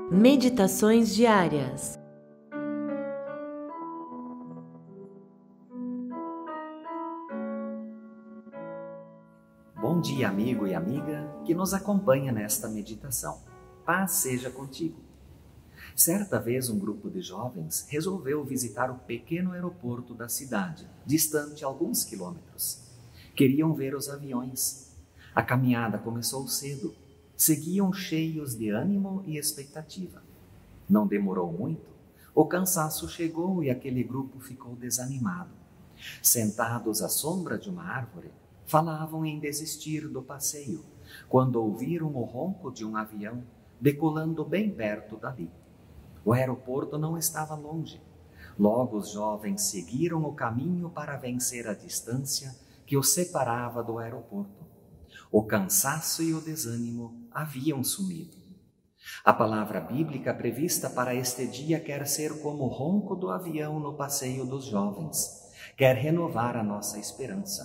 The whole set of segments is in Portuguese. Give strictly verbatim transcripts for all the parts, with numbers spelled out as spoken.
Meditações diárias. Bom dia, amigo e amiga que nos acompanha nesta meditação. Paz seja contigo. Certa vez um grupo de jovens resolveu visitar o pequeno aeroporto da cidade, distante alguns quilômetros. Queriam ver os aviões. A caminhada começou cedo. Seguiam cheios de ânimo e expectativa. Não demorou muito, o cansaço chegou e aquele grupo ficou desanimado. Sentados à sombra de uma árvore, falavam em desistir do passeio, quando ouviram o ronco de um avião decolando bem perto dali. O aeroporto não estava longe. Logo os jovens seguiram o caminho para vencer a distância que os separava do aeroporto. O cansaço e o desânimo haviam sumido. A palavra bíblica prevista para este dia quer ser como o ronco do avião no passeio dos jovens, quer renovar a nossa esperança.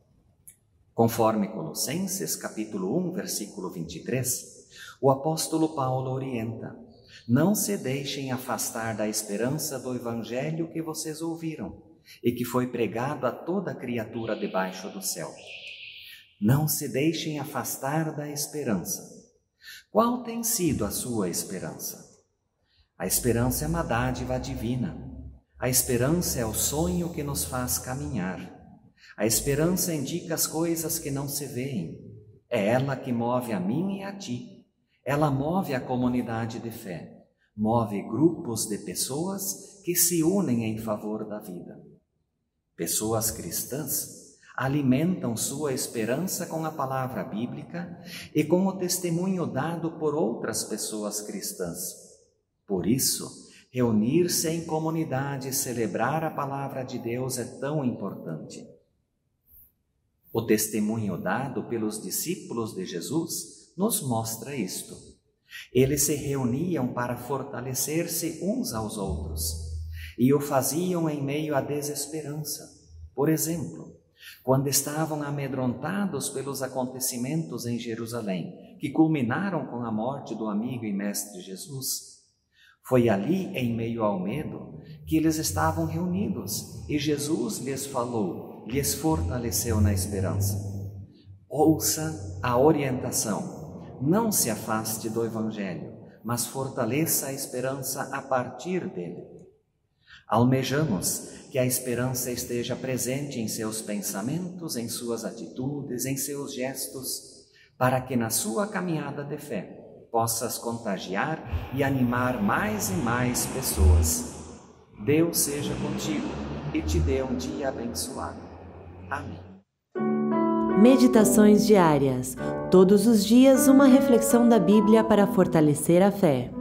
Conforme Colossenses capítulo um, versículo vinte e três, o apóstolo Paulo orienta: não se deixem afastar da esperança do evangelho que vocês ouviram e que foi pregado a toda criatura debaixo do céu. Não se deixem afastar da esperança. Qual tem sido a sua esperança? A esperança é uma dádiva divina. A esperança é o sonho que nos faz caminhar. A esperança indica as coisas que não se veem. É ela que move a mim e a ti. Ela move a comunidade de fé. Move grupos de pessoas que se unem em favor da vida. Pessoas cristãs alimentam sua esperança com a palavra bíblica e com o testemunho dado por outras pessoas cristãs. Por isso, reunir-se em comunidade e celebrar a palavra de Deus é tão importante. O testemunho dado pelos discípulos de Jesus nos mostra isto. Eles se reuniam para fortalecer-se uns aos outros e o faziam em meio à desesperança. Por exemplo, quando estavam amedrontados pelos acontecimentos em Jerusalém, que culminaram com a morte do amigo e mestre Jesus, foi ali, em meio ao medo, que eles estavam reunidos e Jesus lhes falou, lhes fortaleceu na esperança. Ouça a orientação, não se afaste do Evangelho, mas fortaleça a esperança a partir dele. Almejamos que a esperança esteja presente em seus pensamentos, em suas atitudes, em seus gestos, para que na sua caminhada de fé possas contagiar e animar mais e mais pessoas. Deus seja contigo e te dê um dia abençoado. Amém. Meditações diárias. Todos os dias uma reflexão da Bíblia para fortalecer a fé.